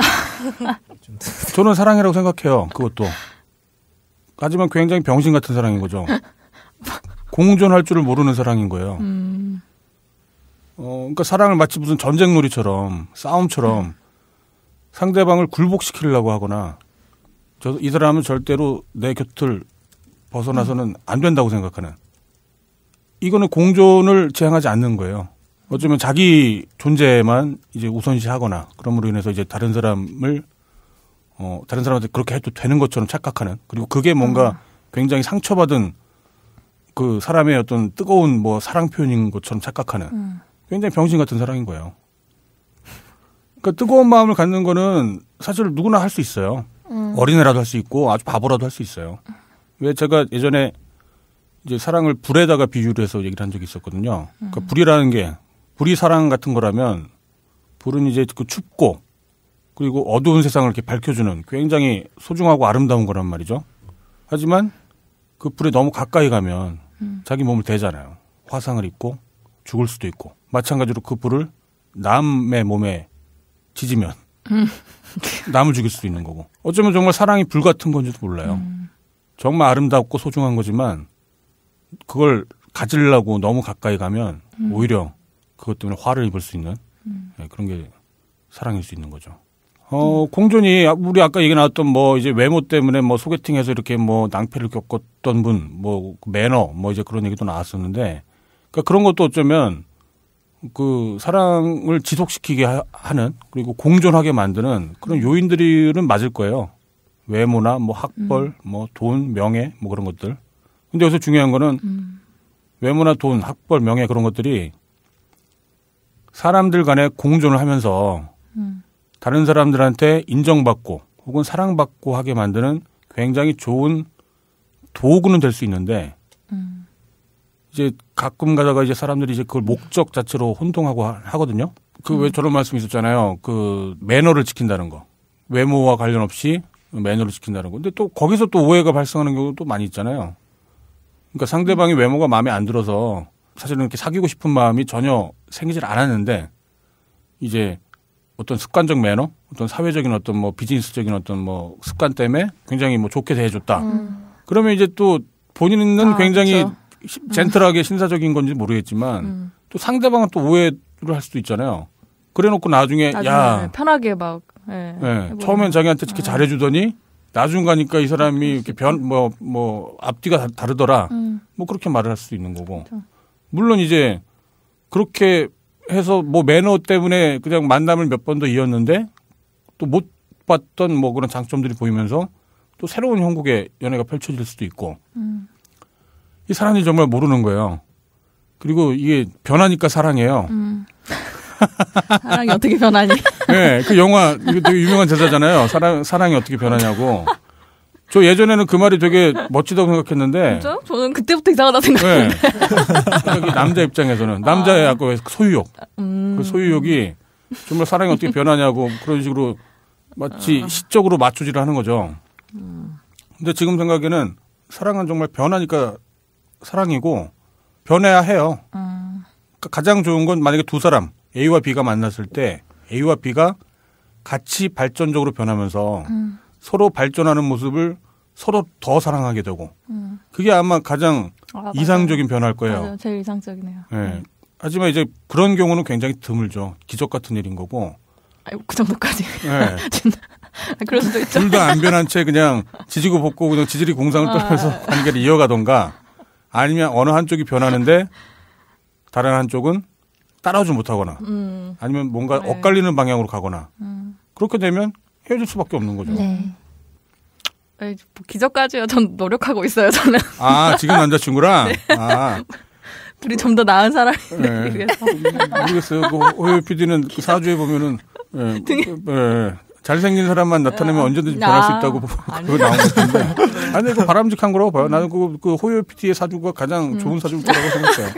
저는 사랑이라고 생각해요. 그것도. 하지만 굉장히 병신 같은 사랑인 거죠. 공존할 줄을 모르는 사랑인 거예요. 음. 어, 그러니까 사랑을 마치 무슨 전쟁놀이처럼 싸움처럼 음. 상대방을 굴복시키려고 하거나 저, 이 사람은 절대로 내 곁을 벗어나서는 음. 안 된다고 생각하는 이거는 공존을 지향하지 않는 거예요. 어쩌면 자기 존재만 이제 우선시하거나 그럼으로 인해서 이제 다른 사람을 어, 다른 사람한테 그렇게 해도 되는 것처럼 착각하는 그리고 그게 뭔가 음. 굉장히 상처받은 그 사람의 어떤 뜨거운 뭐 사랑 표현인 것처럼 착각하는 음. 굉장히 병신 같은 사랑인 거예요. 그러니까 뜨거운 마음을 갖는 거는 사실 누구나 할 수 있어요. 음. 어린애라도 할 수 있고 아주 바보라도 할 수 있어요. 왜 제가 예전에 이제 사랑을 불에다가 비유를 해서 얘기를 한 적이 있었거든요. 그러니까 음. 불이라는 게 불이 사랑 같은 거라면 불은 이제 그 춥고 그리고 어두운 세상을 이렇게 밝혀주는 굉장히 소중하고 아름다운 거란 말이죠. 하지만 그 불에 너무 가까이 가면 음. 자기 몸을 대잖아요. 화상을 입고 죽을 수도 있고 마찬가지로 그 불을 남의 몸에 지지면 음. 남을 죽일 수도 있는 거고 어쩌면 정말 사랑이 불 같은 건지도 몰라요. 음. 정말 아름답고 소중한 거지만 그걸 가지려고 너무 가까이 가면 음. 오히려 그것 때문에 화를 입을 수 있는 음. 네, 그런 게 사랑일 수 있는 거죠. 어, 음. 공존이 우리 아까 얘기 나왔던 뭐 이제 외모 때문에 뭐 소개팅에서 이렇게 뭐 낭패를 겪었던 분, 뭐 매너, 뭐 이제 그런 얘기도 나왔었는데 그러니까 그런 것도 어쩌면 그 사랑을 지속시키게 하, 하는 그리고 공존하게 만드는 그런 요인들은 맞을 거예요. 외모나 뭐 학벌, 음. 뭐 돈, 명예 뭐 그런 것들. 근데 여기서 중요한 거는 음. 외모나 돈, 학벌, 명예 그런 것들이 사람들 간에 공존을 하면서 음. 다른 사람들한테 인정받고 혹은 사랑받고 하게 만드는 굉장히 좋은 도구는 될 수 있는데 음. 이제 가끔 가다가 이제 사람들이 이제 그걸 목적 자체로 혼동하고 하, 하거든요. 그 왜 음. 저런 말씀이 있었잖아요. 그 매너를 지킨다는 거. 외모와 관련 없이 매너를 지킨다는 거. 근데 또 거기서 또 오해가 발생하는 경우도 많이 있잖아요. 그러니까 상대방이 음. 외모가 마음에 안 들어서 사실은 이렇게 사귀고 싶은 마음이 전혀 생기질 않았는데 이제 어떤 습관적 매너, 어떤 사회적인 어떤 뭐 비즈니스적인 어떤 뭐 습관 때문에 굉장히 뭐 좋게 대해줬다. 음. 그러면 이제 또 본인은 아, 굉장히 그렇죠. 젠틀하게 신사적인 건지 모르겠지만 음. 또 상대방은 또 오해를 할 수도 있잖아요. 그래놓고 나중에, 나중에 야 편하게 막 네, 네. 처음엔 자기한테 이렇게 아. 잘해주더니 나중 가니까 이 사람이 이렇게 변 뭐 뭐 앞뒤가 다르더라. 음. 뭐 그렇게 말을 할 수도 있는 거고. 그렇죠. 물론 이제 그렇게 해서 뭐 매너 때문에 그냥 만남을 몇 번 더 이었는데 또 못 봤던 뭐 그런 장점들이 보이면서 또 새로운 형국의 연애가 펼쳐질 수도 있고 음. 이 사람이 정말 모르는 거예요. 그리고 이게 변하니까 사랑해요. 음. 사랑이 어떻게 변하니? 네, 그 영화 이거 되게 유명한 대사잖아요. 사랑 사랑이 어떻게 변하냐고. 저 예전에는 그 말이 되게 멋지다고 생각했는데. 진짜? 저는 그때부터 이상하다 생각했는데. 네. 남자 입장에서는 남자의 아까 소유욕, 음. 그 소유욕이 정말 사랑이 어떻게 변하냐고 그런 식으로 마치 어. 시적으로 맞추지를 하는 거죠. 음. 근데 지금 생각에는 사랑은 정말 변하니까 사랑이고 변해야 해요. 음. 그러니까 가장 좋은 건 만약에 두 사람 A와 B가 만났을 때 A와 B가 같이 발전적으로 변하면서 음. 서로 발전하는 모습을 서로 더 사랑하게 되고 음. 그게 아마 가장 아, 이상적인 변화일 거예요. 맞아요. 제일 이상적이네요. 네. 네. 하지만 이제 그런 경우는 굉장히 드물죠. 기적 같은 일인 거고. 아유, 그 정도까지. 네. 그럴 수도 있죠. 둘 다 안 변한 채 그냥 지지고 볶고 그냥 지지리 공상을 떨면서 아. 관계를 이어가던가 아니면 어느 한쪽이 변하는데 다른 한쪽은 따라오지 못하거나 음. 아니면 뭔가 네. 엇갈리는 방향으로 가거나 음. 그렇게 되면 헤어질 수밖에 없는 거죠. 네. 에이, 뭐 기적까지요. 전 노력하고 있어요. 저는. 아 지금 남자친구랑. 네. 아. 둘이 좀 더 나은 사람이 네. 되기 위해서. 모르겠어요. 그 호요 피디는 그 사주에 보면은 네. 네. 잘생긴 사람만 나타내면 아. 언제든지 변할 수 있다고 그거 나온 것 같은데. 아니 이거 바람직한 거라고 봐요. 나는 그, 그 호요 피디의 사주가 가장 음. 좋은 사주일 거라고 생각해요.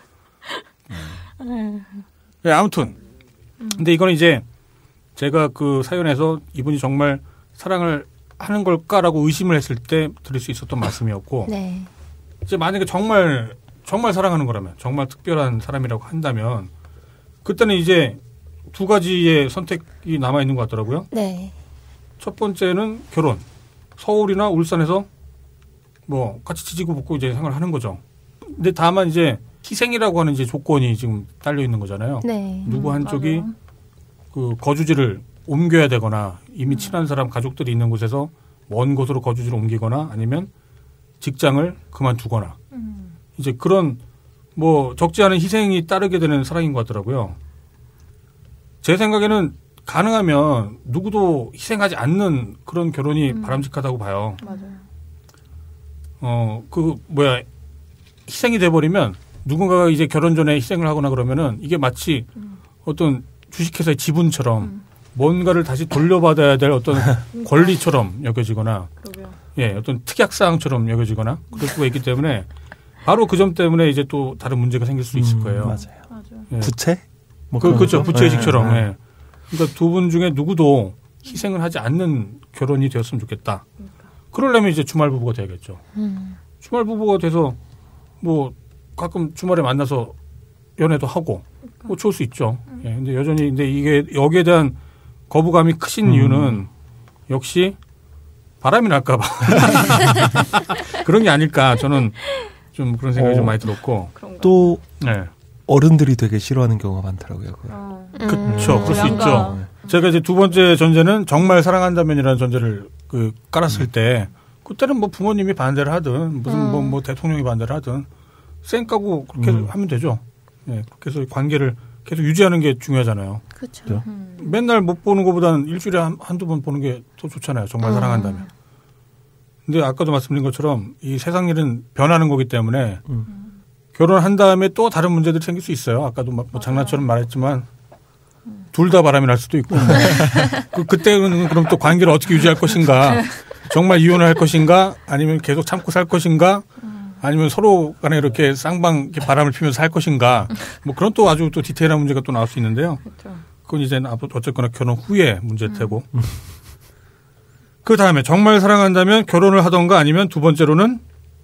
음. 네, 아무튼. 근데 이거는 이제 제가 그 사연에서 이분이 정말 사랑을 하는 걸까라고 의심을 했을 때 들을 수 있었던 말씀이었고 네. 이제 만약에 정말 정말 사랑하는 거라면 정말 특별한 사람이라고 한다면 그때는 이제 두 가지의 선택이 남아 있는 것 같더라고요. 네. 첫 번째는 결혼. 서울이나 울산에서 뭐 같이 지지고 볶고 이제 생활을 하는 거죠. 근데 다만 이제 희생이라고 하는 이제 조건이 지금 딸려 있는 거잖아요. 네. 누구 한쪽이 음, 그 거주지를 옮겨야 되거나 이미 친한 사람 가족들이 있는 곳에서 먼 곳으로 거주지를 옮기거나 아니면 직장을 그만두거나 음. 이제 그런 뭐 적지 않은 희생이 따르게 되는 사랑인 것 같더라고요. 제 생각에는 가능하면 누구도 희생하지 않는 그런 결혼이 음. 바람직하다고 봐요. 맞아요. 어, 그 뭐야 희생이 돼버리면 누군가가 이제 결혼 전에 희생을 하거나 그러면은 이게 마치 음. 어떤 주식회사의 지분처럼 음. 뭔가를 다시 돌려받아야 될 어떤 권리처럼 여겨지거나 그러게요. 예, 어떤 특약사항처럼 여겨지거나 그럴 수가 있기 때문에 바로 그 점 때문에 이제 또 다른 문제가 생길 수 있을 거예요. 음, 맞아요. 맞아요. 예. 부채? 뭐 그, 그렇죠. 부채의식처럼. 네, 네. 예. 그러니까 두 분 중에 누구도 희생을 하지 않는 결혼이 되었으면 좋겠다. 그러니까. 그러려면 이제 주말 부부가 돼야겠죠. 음. 주말 부부가 돼서 뭐 가끔 주말에 만나서 연애도 하고 그러니까. 뭐 좋을 수 있죠. 음. 예. 근데 여전히 근데 이게 여기에 대한 거부감이 크신 음. 이유는 역시 바람이 날까 봐. 그런 게 아닐까. 저는 좀 그런 생각이 어, 좀 많이 들었고. 또 네. 어른들이 되게 싫어하는 경우가 많더라고요. 어. 그렇죠. 음. 그럴 수 음. 있죠. 제가 이제 두 번째 전제는 정말 사랑한다면이라는 전제를 그 깔았을 음. 때 그때는 뭐 부모님이 반대를 하든 무슨 음. 뭐, 뭐 대통령이 반대를 하든 쌩 까고 그렇게 음. 하면 되죠. 네. 그래서 관계를 계속 유지하는 게 중요하잖아요. 그렇죠. 음. 맨날 못 보는 것보다는 일주일에 한, 한두 번 보는 게 더 좋잖아요. 정말 음. 사랑한다면. 근데 아까도 말씀드린 것처럼 이 세상 일은 변하는 거기 때문에 음. 결혼한 다음에 또 다른 문제들이 생길 수 있어요. 아까도 뭐 장난처럼 말했지만 음. 둘 다 바람이 날 수도 있고. 그, 그때는 그럼 또 관계를 어떻게 유지할 것인가. 정말 이혼을 할 것인가 아니면 계속 참고 살 것인가 아니면 서로 간에 이렇게 쌍방 이렇게 바람을 피면서 살 것인가 뭐 그런 또 아주 또 디테일한 문제가 또 나올 수 있는데요. 그건 이제는 어쨌거나 결혼 후에 문제일 테고. 음. 그 다음에 정말 사랑한다면 결혼을 하던가 아니면 두 번째로는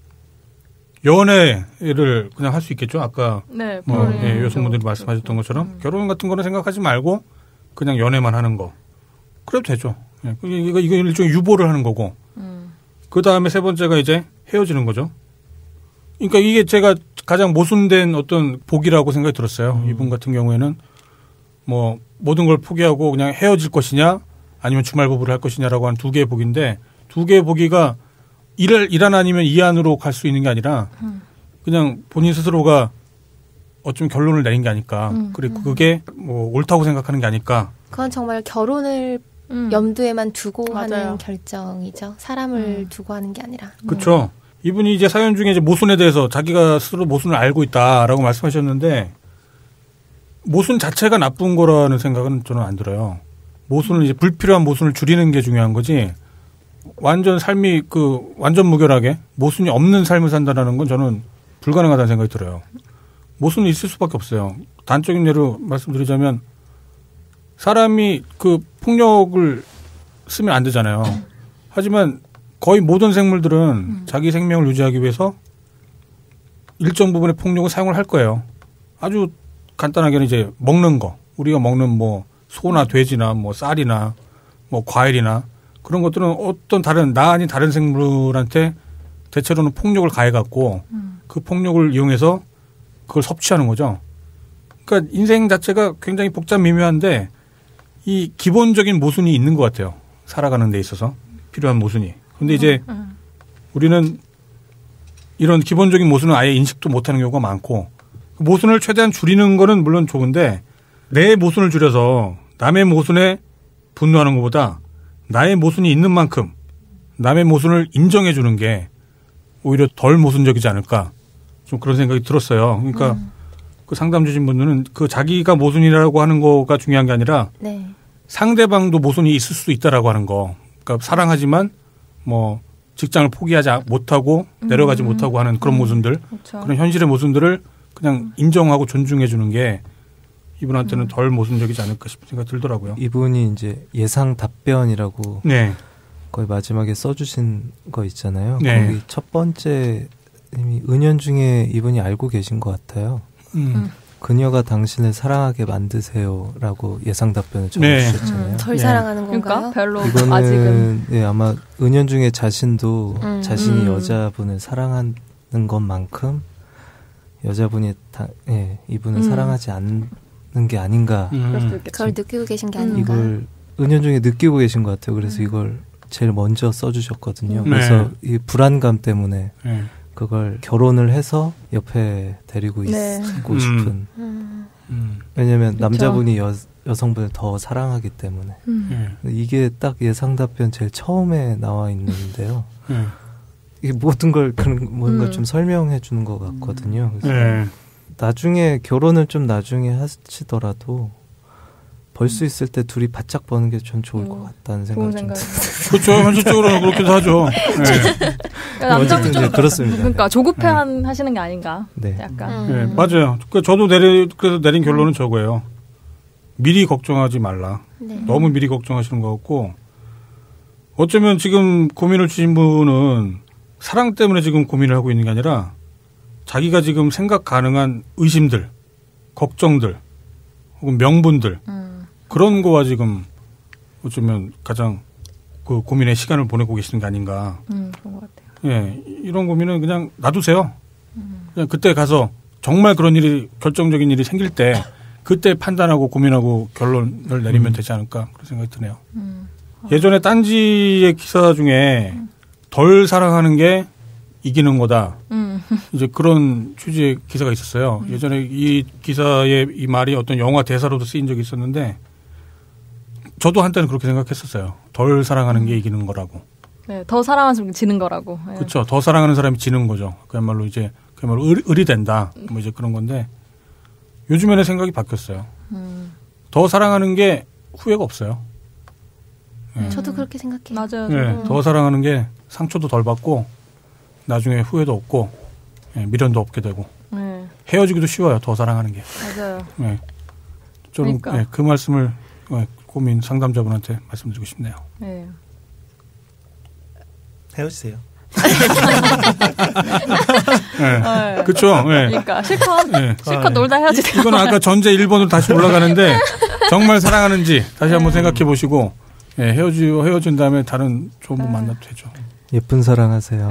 연애를 그냥 할 수 있겠죠. 아까 네, 뭐 예, 여성분들이 말씀하셨던 것처럼 음. 결혼 같은 거는 생각하지 말고 그냥 연애만 하는 거. 그래도 되죠. 예, 이거 이거 일종의 유보를 하는 거고. 음. 그 다음에 세 번째가 이제 헤어지는 거죠. 그러니까 이게 제가 가장 모순된 어떤 복이라고 생각이 들었어요. 음. 이분 같은 경우에는 뭐 모든 걸 포기하고 그냥 헤어질 것이냐 아니면 주말 부부를 할 것이냐라고 한 두 개의 복인데 두 개의 복이가 일, 일 안 아니면 이 안으로 갈 수 있는 게 아니라 음. 그냥 본인 스스로가 어쩌면 결론을 내린 게 아닐까. 음. 그리고 그게 뭐 옳다고 생각하는 게 아닐까. 그건 정말 결혼을 음. 염두에만 두고 맞아요. 하는 결정이죠. 사람을 음. 두고 하는 게 아니라. 그렇죠. 이분이 이제 사연 중에 이제 모순에 대해서 자기가 스스로 모순을 알고 있다라고 말씀하셨는데 모순 자체가 나쁜 거라는 생각은 저는 안 들어요. 모순을 이제 불필요한 모순을 줄이는 게 중요한 거지 완전 삶이 그 완전 무결하게 모순이 없는 삶을 산다라는 건 저는 불가능하다는 생각이 들어요. 모순이 있을 수밖에 없어요. 단적인 예로 말씀드리자면 사람이 그 폭력을 쓰면 안 되잖아요. 하지만 거의 모든 생물들은 음. 자기 생명을 유지하기 위해서 일정 부분의 폭력을 사용을 할 거예요. 아주 간단하게는 이제 먹는 거, 우리가 먹는 뭐 소나 돼지나 뭐 쌀이나 뭐 과일이나 그런 것들은 어떤 다른 나 아닌 다른 생물한테 대체로는 폭력을 가해갖고 음. 그 폭력을 이용해서 그걸 섭취하는 거죠. 그러니까 인생 자체가 굉장히 복잡 미묘한데 이 기본적인 모순이 있는 것 같아요. 살아가는 데 있어서 필요한 모순이. 근데 이제 음. 우리는 이런 기본적인 모순은 아예 인식도 못하는 경우가 많고 모순을 최대한 줄이는 거는 물론 좋은데 내 모순을 줄여서 남의 모순에 분노하는 것보다 나의 모순이 있는 만큼 남의 모순을 인정해 주는 게 오히려 덜 모순적이지 않을까 좀 그런 생각이 들었어요. 그러니까 음. 그 상담 주신 분들은 그 자기가 모순이라고 하는 거가 중요한 게 아니라 네. 상대방도 모순이 있을 수도 있다라고 하는 거. 그러니까 사랑하지만 뭐 직장을 포기하지 못하고 음. 내려가지 못하고 하는 그런 모순들 그렇죠. 그런 현실의 모순들을 그냥 인정하고 존중해 주는 게 이분한테는 음. 덜 모순적이지 않을까 싶은 생각이 들더라고요. 이분이 이제 예상 답변이라고 네. 거의 마지막에 써주신 거 있잖아요. 네. 거기 첫 번째 이미 은연중에 이분이 알고 계신 것 같아요. 음. 음. 그녀가 당신을 사랑하게 만드세요라고 예상 답변을 적어주셨잖아요. 네. 음, 덜 네. 사랑하는 건가요? 그러니까 별로 이거는 아직은 네, 아마 은연중에 자신도 음. 자신이 음. 여자분을 사랑하는 것만큼 여자분이 다, 예, 이분을 음. 사랑하지 않는 게 아닌가. 음. 그걸 느끼고 계신 게 아닌가. 이걸 은연중에 느끼고 계신 것 같아요. 그래서 음. 이걸 제일 먼저 써주셨거든요. 네. 그래서 이 불안감 때문에 네. 그걸 결혼을 해서 옆에 데리고 네. 있고 싶은. 음. 음. 왜냐하면 그렇죠. 남자분이 여, 여성분을 더 사랑하기 때문에. 음. 이게 딱 예상 답변 제일 처음에 나와 있는데요. 음. 이게 모든 걸 그런 뭔가 음. 좀 설명해 주는 것 같거든요. 그래서 네. 나중에 결혼을 좀 나중에 하시더라도 벌 수 있을 때 둘이 바짝 버는 게 전 좋을 음. 것 같다는 생각이 좀 들어요. 그렇죠. 현실적으로는 그렇기도 하죠. 네. 그러니까 남자분 좀 그렇습니다. 그러니까 조급해 네. 하시는 게 아닌가. 네. 약간. 음. 네, 맞아요. 그러니까 저도 내리 그래서 내린 결론은 음. 저거예요. 미리 걱정하지 말라. 네. 너무 미리 걱정하시는 것 같고 어쩌면 지금 고민을 주신 분은 사랑 때문에 지금 고민을 하고 있는 게 아니라 자기가 지금 생각 가능한 의심들, 걱정들, 혹은 명분들 음. 그런 거와 지금 어쩌면 가장 그 고민의 시간을 보내고 계시는 게 아닌가. 음, 그런 것 같아요. 예, 이런 고민은 그냥 놔두세요. 음. 그냥 그때 가서 정말 그런 일이 결정적인 일이 생길 때 그때 판단하고 고민하고 결론을 내리면 음. 되지 않을까 그런 생각이 드네요. 음. 어. 예전에 딴지의 기사 중에 음. 덜 사랑하는 게 이기는 거다. 음. 이제 그런 취지의 기사가 있었어요. 음. 예전에 이 기사의 이 말이 어떤 영화 대사로도 쓰인 적이 있었는데 저도 한때는 그렇게 생각했었어요. 덜 사랑하는 게 이기는 거라고. 네, 더 사랑하면 지는 거라고. 네. 그렇죠. 더 사랑하는 사람이 지는 거죠. 그야말로 이제 그야말로 을, 을이 된다. 뭐 이제 그런 건데 요즘에는 생각이 바뀌었어요. 음. 더 사랑하는 게 후회가 없어요. 네. 저도 그렇게 생각해요. 맞아요. 네, 더 사랑하는 게 상처도 덜 받고 나중에 후회도 없고 네, 미련도 없게 되고 네. 헤어지기도 쉬워요. 더 사랑하는 게. 맞아요. 네. 좀 그러니까. 네, 그 말씀을 네, 고민 상담자분한테 말씀드리고 싶네요. 네. 헤어지세요. 네. 네. 그렇죠. 네. 그러니까 실컷 네. 실컷 아, 놀다 헤어지세요. 이건 아까 전제 일 번으로 다시 올라가는데 정말 사랑하는지 다시 한번 네. 생각해 보시고 네, 헤어지 헤어진 다음에 다른 좋은 분 만나도 되죠. 예쁜 사랑하세요.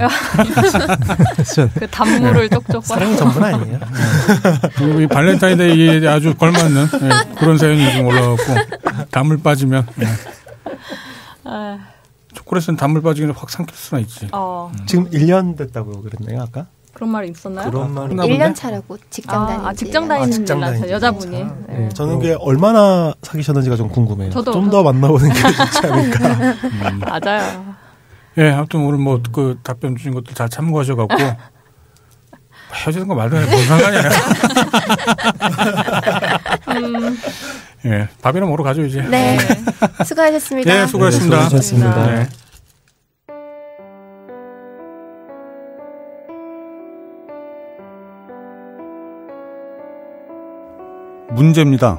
그 단물을 쪽쪽 사랑 전문 아니에요? 네. 이 발렌타인데이에 아주 걸맞는 네, 그런 사연이 좀 올라왔고 단물 빠지면 네. 아. 초콜릿은 단물 빠지기는 확 삼킬 수나 있지. 어. 음. 지금 일 년 됐다고 그랬네요 아까? 그런 말이 있었나요? 그런 말이 일 년 차라고 직장 다니는. 아, 아, 직장 다니는 아, 여자분이. 네. 네. 저는 그게 얼마나 사귀셨는지가 좀 궁금해요. 좀 더 만나보는 게 좋지 않을까. 음. 맞아요. 예, 네, 아무튼 오늘 뭐 그 답변 주신 것도 잘 참고하셔갖고 헤어지는 거 말도 안 해. 뭔 상관이야. 음. 예, 밥이나 먹으러 가죠 이제. 네, 수고하셨습니다. 네, 수고하셨습니다. 네, 수고하셨습니다. 네. 문제입니다.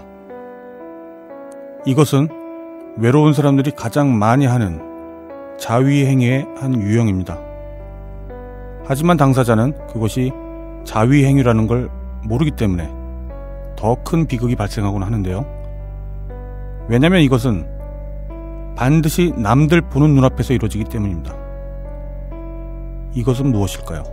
이것은 외로운 사람들이 가장 많이 하는 자위 행위의 한 유형입니다. 하지만 당사자는 그것이 자위 행위라는 걸 모르기 때문에 더 큰 비극이 발생하곤 하는데요. 왜냐하면 이것은 반드시 남들 보는 눈앞에서 이루어지기 때문입니다. 이것은 무엇일까요?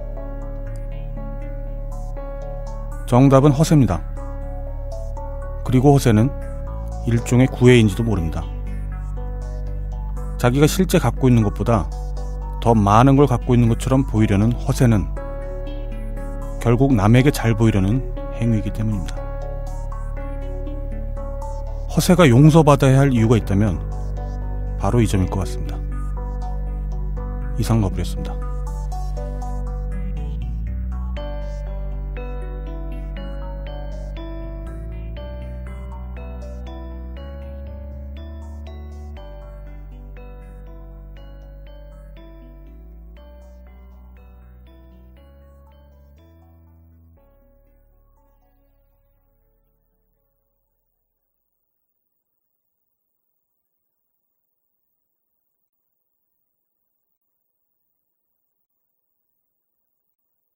정답은 허세입니다. 그리고 허세는 일종의 구애인지도 모릅니다. 자기가 실제 갖고 있는 것보다 더 많은 걸 갖고 있는 것처럼 보이려는 허세는 결국 남에게 잘 보이려는 행위이기 때문입니다. 허세가 용서받아야 할 이유가 있다면 바로 이 점일 것 같습니다. 이상 거부였습니다.